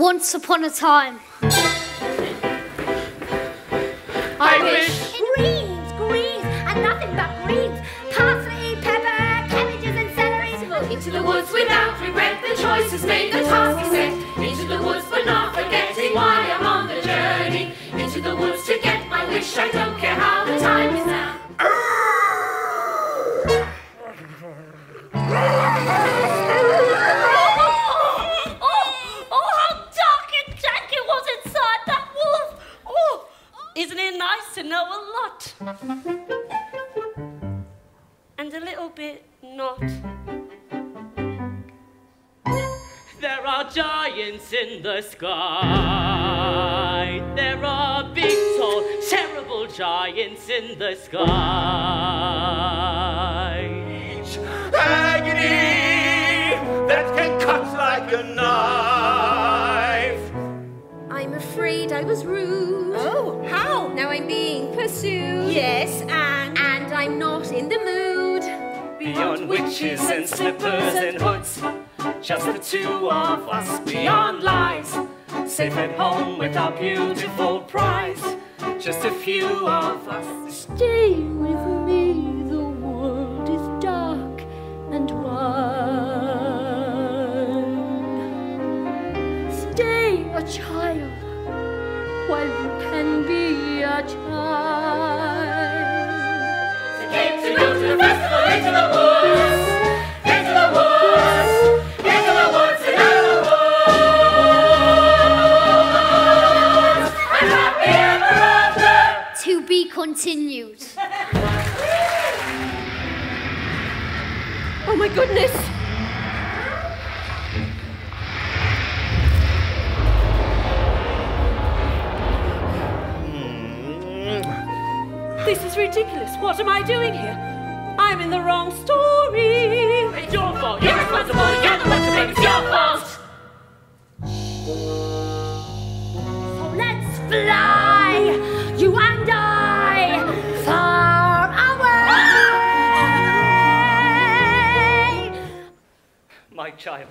Once upon a time. I wish. Greens, greens, and nothing but greens. Parsley, pepper, cabbages and celeries. Into the woods without regret, the choice is made, the task is set. Into the woods but not forgetting why I'm on the journey. Into the woods to get my wish, I don't care how the time is now. Isn't it nice to know a lot? And a little bit not. There are giants in the sky. There are big, tall, terrible giants in the sky. Each agony that can cut like a knife. I'm afraid I was rude. Oh, how? Now I'm being pursued. Yes, and I'm not in the mood. Beyond witches and slippers and hoods, just the two of us beyond lies. Safe at home with our beautiful prize, just a few of us. Stay with me, the world is dark and wide. Stay a child while you can be a child. Came to go to the festival into the woods, into the woods, into the woods and out of the woods. I'm happy ever after. To be continued. oh my goodness. This is ridiculous. What am I doing here? I'm in the wrong story. It's your fault. You're responsible. You're the one to blame. It's your fault. So let's fly, you and I, far away. My child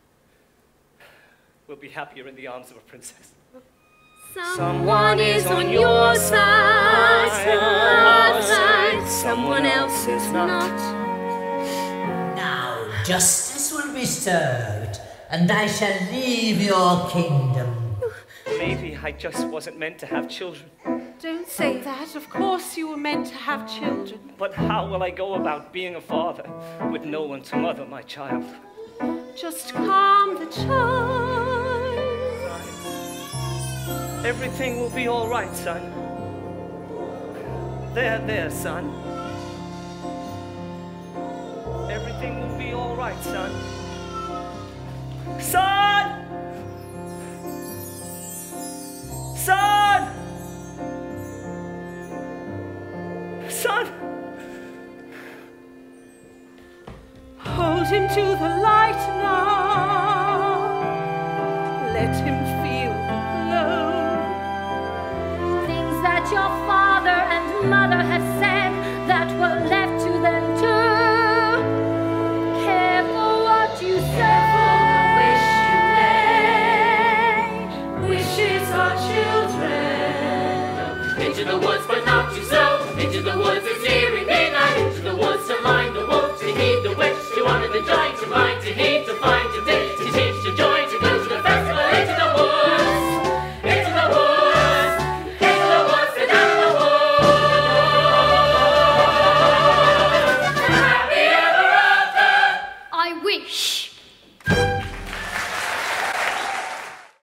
will be happier in the arms of a princess. Someone is on your side, someone else is not. Now justice will be served, and I shall leave your kingdom. Maybe I just wasn't meant to have children. Don't say that. Of course you were meant to have children. But how will I go about being a father with no one to mother my child? Just calm the child. Everything will be all right, son. There, son. Everything will be all right, son.